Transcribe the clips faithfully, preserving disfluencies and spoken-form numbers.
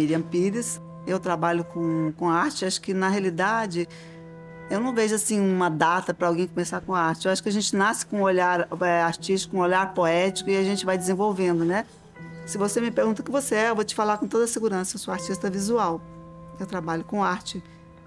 Miriam Pires. Eu trabalho com, com arte. Acho que, na realidade, eu não vejo assim uma data para alguém começar com arte. Eu acho que a gente nasce com um olhar é, artístico, um olhar poético, e a gente vai desenvolvendo, né? Se você me pergunta o que você é, eu vou te falar com toda segurança. Eu sou artista visual. Eu trabalho com arte.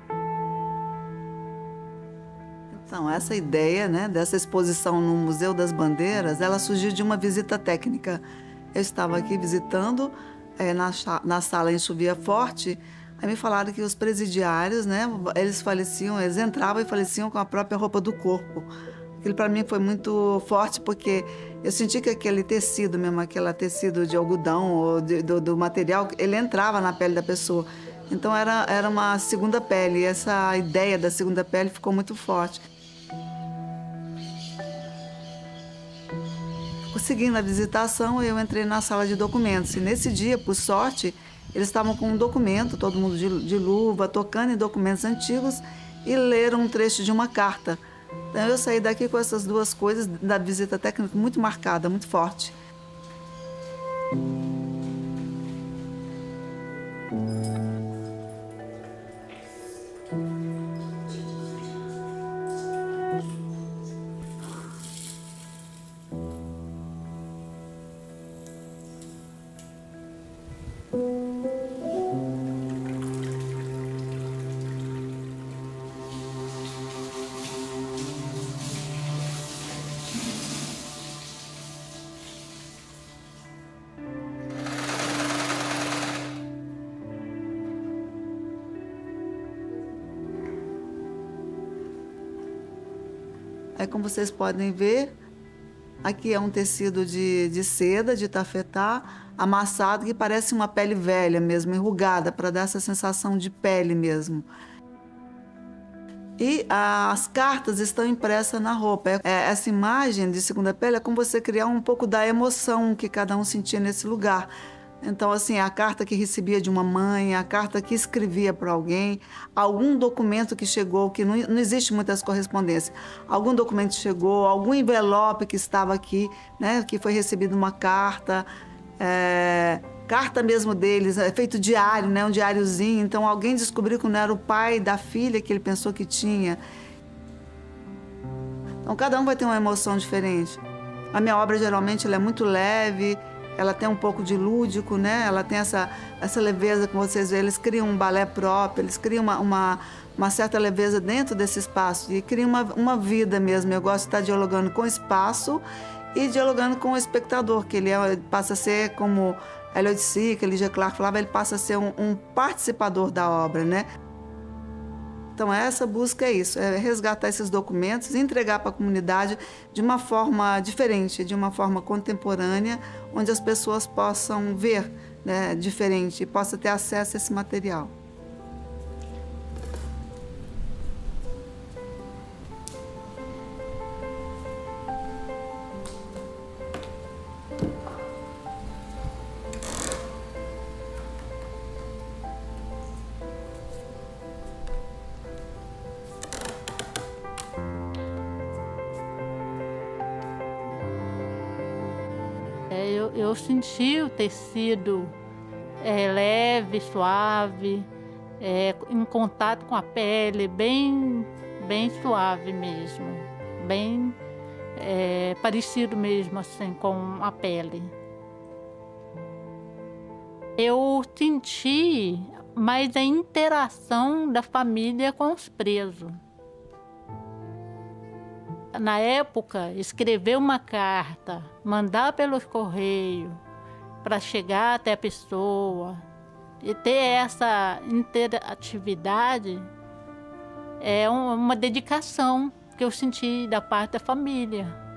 Então, essa ideia, né, dessa exposição no Museu das Bandeiras, ela surgiu de uma visita técnica. Eu estava aqui visitando, é, na, na sala em chovia forte, aí me falaram que os presidiários, né, eles faleciam, eles entravam e faleciam com a própria roupa do corpo. Aquilo para mim foi muito forte, porque eu senti que aquele tecido mesmo, aquele tecido de algodão ou de, do, do material, ele entrava na pele da pessoa. Então era, era uma segunda pele, e essa ideia da segunda pele ficou muito forte. Seguindo a visitação, eu entrei na sala de documentos. E nesse dia, por sorte, eles estavam com um documento, todo mundo de, de luva, tocando em documentos antigos, e leram um trecho de uma carta. Então eu saí daqui com essas duas coisas da visita técnica muito marcada, muito forte. Aí, como vocês podem ver, aqui é um tecido de, de seda, de tafetá, amassado, que parece uma pele velha mesmo, enrugada, para dar essa sensação de pele mesmo. E as cartas estão impressas na roupa. É, essa imagem de segunda pele é como você criar um pouco da emoção que cada um sentia nesse lugar. Então, assim, a carta que recebia de uma mãe, a carta que escrevia para alguém, algum documento que chegou, que não, não existe muitas correspondências, algum documento chegou, algum envelope que estava aqui, né, que foi recebido uma carta, é, carta mesmo deles, é feito diário, né, um diáriozinho. Então, alguém descobriu que não era o pai da filha que ele pensou que tinha. Então, cada um vai ter uma emoção diferente. A minha obra, geralmente, ela é muito leve, ela tem um pouco de lúdico, né? Ela tem essa, essa leveza que vocês veem. Eles criam um balé próprio, eles criam uma, uma, uma certa leveza dentro desse espaço e criam uma, uma vida mesmo. Eu gosto de estar dialogando com o espaço e dialogando com o espectador, que ele é, passa a ser, como Elliot Sica, Lígia Clark falava, ele passa a ser um, um participador da obra, né? Então, essa busca é isso, é resgatar esses documentos e entregar para a comunidade de uma forma diferente, de uma forma contemporânea, onde as pessoas possam ver, né, diferente e possam ter acesso a esse material. Eu, eu senti o tecido é, leve, suave, é, em contato com a pele, bem, bem suave mesmo, bem é, parecido mesmo assim com a pele. Eu senti mais a interação da família com os presos. Na época, escrever uma carta, mandar pelos correios para chegar até a pessoa e ter essa interatividade é uma dedicação que eu senti da parte da família.